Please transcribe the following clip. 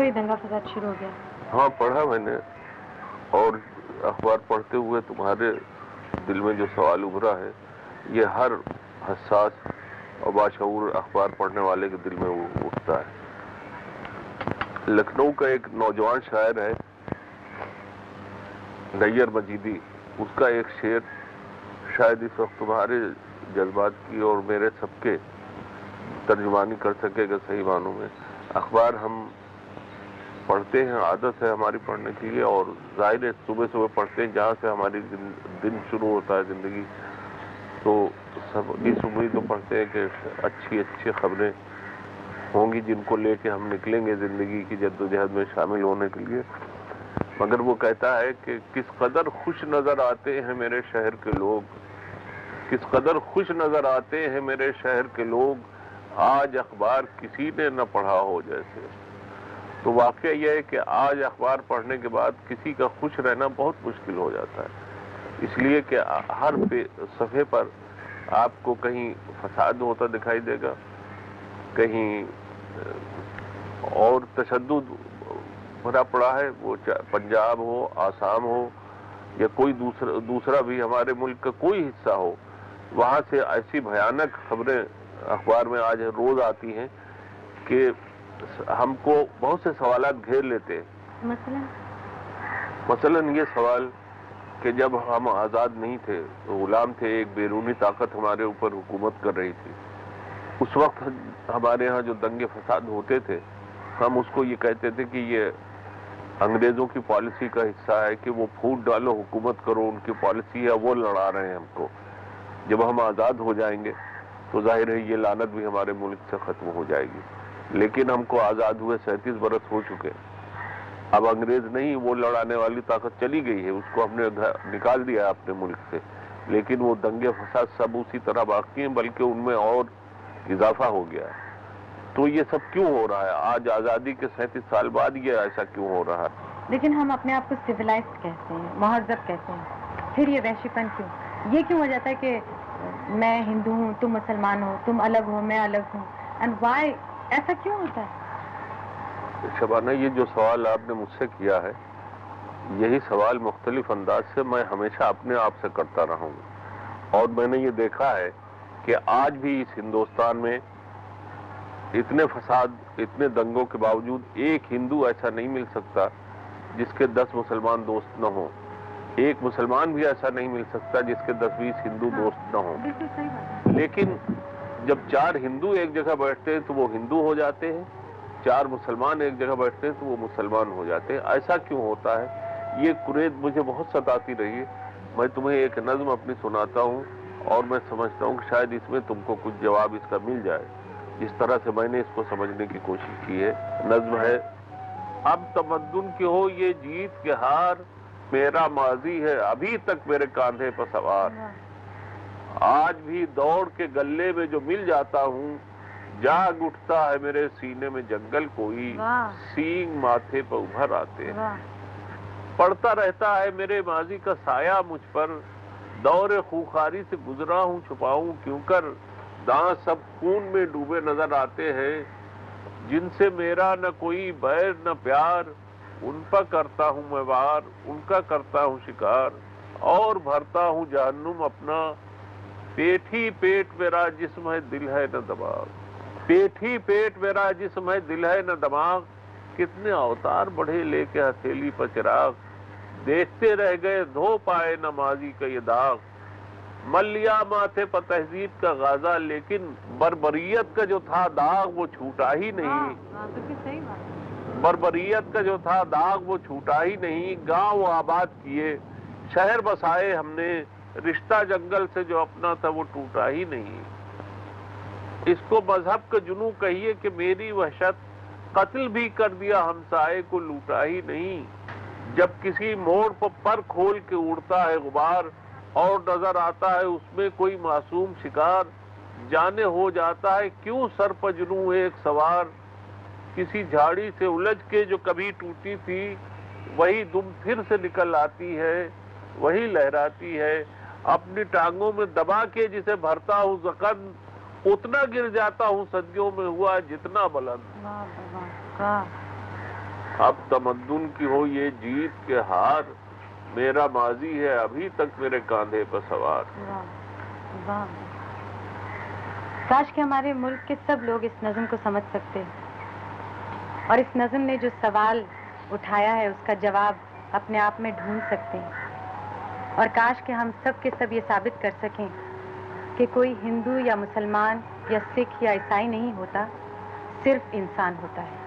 ही दंगा फसाद शुरू हो गया। हाँ पढ़ा मैंने, और अखबार पढ़ते हुए तुम्हारे दिल में जो सवाल उभरा है ये हर हसास और बाशऊर अखबार पढ़ने वाले के दिल में वो उठता है। लखनऊ का एक नौजवान शायर है नैयर मजीदी, उसका एक शेर शायद इस वक्त तुम्हारे जज्बात की और मेरे सबके तर्जुमानी कर सकेगा सही मानों में। अखबार हम पढ़ते हैं, आदत है हमारी पढ़ने की लिए, और जाहिर है सुबह सुबह पढ़ते हैं जहाँ से हमारी दिन शुरू होता है जिंदगी, तो सब इस उम्मीद तो पढ़ते हैं कि अच्छी अच्छी खबरें होंगी जिनको लेके हम निकलेंगे जिंदगी की जद्दोजहद में शामिल होने के लिए। मगर वो कहता है कि किस कदर खुश नजर आते हैं मेरे शहर के लोग, किस कदर खुश नजर आते हैं मेरे शहर के लोग, आज अखबार किसी ने न पढ़ा हो जैसे। तो वाकया यह है कि आज अखबार पढ़ने के बाद किसी का खुश रहना बहुत मुश्किल हो जाता है, इसलिए कि हर सफ़े पर आपको कहीं फसाद होता दिखाई देगा, कहीं और तशद्दुद भरा पड़ा है, वो पंजाब हो, आसाम हो या कोई दूसरा भी हमारे मुल्क का कोई हिस्सा हो, वहाँ से ऐसी भयानक खबरें अखबार में आज रोज आती हैं कि हमको बहुत से सवालात घेर लेते हैं। मसलन ये सवाल कि जब हम आज़ाद नहीं थे तो गुलाम थे, एक बैरूनी ताकत हमारे ऊपर हुकूमत कर रही थी, उस वक्त हमारे यहाँ जो दंगे फसाद होते थे हम उसको ये कहते थे कि ये अंग्रेज़ों की पॉलिसी का हिस्सा है कि वो फूट डालो हुकूमत करो, उनकी पॉलिसी है, वो लड़ा रहे हैं हमको। जब हम आज़ाद हो जाएंगे तो जाहिर है ये लानत भी हमारे मुल्क से ख़त्म हो जाएगी। लेकिन हमको आज़ाद हुए 37 बरस हो चुके, अब अंग्रेज़ नहीं, वो लड़ाने वाली ताकत चली गई है, उसको हमने निकाल दिया अपने मुल्क से, लेकिन वो दंगे फसाद सब उसी तरह बाकी हैं, बल्कि उनमें और इजाफा हो गया है। तो ये सब क्यों हो रहा है? आज आज़ादी के 37 साल बाद ये ऐसा क्यों हो रहा है? लेकिन हम अपने आप को सिविलाइज्ड कहते हैं, महज़ब कहते हैं, फिर ये वहशीपन क्यों? ये क्यों हो जाता है कि मैं हिंदू हूँ, तुम मुसलमान हो, तुम अलग हो, मैं अलग हूँ, एंड व्हाई? ऐसा क्यों होता है? शबाना, ये जो सवाल आपने मुझसे किया है, यही सवाल मुख्तलिफ अंदाज से मैं हमेशा अपने आप से करता रहा हूँ, और मैंने ये देखा है कि आज भी इस हिंदुस्तान में इतने फसाद, इतने दंगों के बावजूद एक हिंदू ऐसा नहीं मिल सकता जिसके 10 मुसलमान दोस्त न हो, एक मुसलमान भी ऐसा नहीं मिल सकता जिसके 10-20 हिंदू दोस्त न हो। लेकिन जब 4 हिंदू एक जगह बैठते हैं तो वो हिंदू हो जाते हैं, 4 मुसलमान एक जगह बैठते हैं तो वो मुसलमान हो जाते हैं। ऐसा क्यों होता है? ये कुरेद मुझे बहुत सताती रही है। मैं तुम्हें एक नज़्म अपनी सुनाता हूँ और मैं समझता हूँ कि शायद इसमें तुमको कुछ जवाब इसका मिल जाए, जिस तरह से मैंने इसको समझने की कोशिश की है। नज़्म है, अब तमद्दुन की हो ये जीत के हार, मेरा माजी है अभी तक मेरे कांधे पर सवार, आज भी दौड़ के गले में जो मिल जाता हूँ, जाग उठता है मेरे सीने में जंगल कोई, सींग माथे पर उभर आते हैं, पड़ता रहता है मेरे माजी का साया मुझ पर, दौरे खूंखारी से गुजरा हूँ छुपाऊं क्यों कर, दांत सब खून में डूबे नजर आते हैं, जिनसे मेरा न कोई बैर न प्यार, उन पर करता हूँ मैं वार, उनका करता हूँ शिकार, और भरता हूँ जहन्नुम अपना, पेट ही पेट मेरा जिस्म है दिल है न दिमाग, पेट ही पेट मेरा जिस्म है दिल है न दिमाग, कितने अवतार बढ़े लेके हथेली पर चिराग, देखते रह गए धो पाए न माजी का ये दाग, मलिया माथे पर तहजीब का गाजा, लेकिन बर्बरियत का जो था दाग वो छूटा ही नहीं, बर्बरियत का जो था दाग वो छूटा ही नहीं, गांव आबाद किए शहर बसाए हमने, रिश्ता जंगल से जो अपना था वो टूटा ही नहीं। इसको मजहब का जुनू कहिए कि मेरी वहशत, कत्ल भी कर दिया हमसाए को लूटा ही नहीं, जब किसी मोड़ पर खोल के उड़ता है गुबार, और नजर आता है उसमें कोई मासूम शिकार, जाने हो जाता है क्यों सर पर जुनू एक सवार, किसी झाड़ी से उलझ के जो कभी टूटी थी, वही दुम फिर से निकल आती है, वही लहराती है, अपनी टांगों में दबा के जिसे भरता हूँ जख्म, उतना गिर जाता हूँ सदियों में हुआ जितना बुलंद। اب تمدن کی ہو یہ جیت کے ہار، میرا ماضی ہے ابھی تک میرے کاندھے پر سوار۔ واہ واہ، کاش کہ ہمارے ملک کے سب لوگ اس نظم کو سمجھ سکتے اور اس نظم نے جو سوال اٹھایا ہے اس کا جواب اپنے آپ میں ڈھونڈ سکتے ہیں، اور کاش کہ ہم سب کے سب یہ ثابت کر سکیں کہ کوئی ہندو یا مسلمان یا سکھ یا عیسائی نہیں ہوتا، صرف انسان ہوتا ہے۔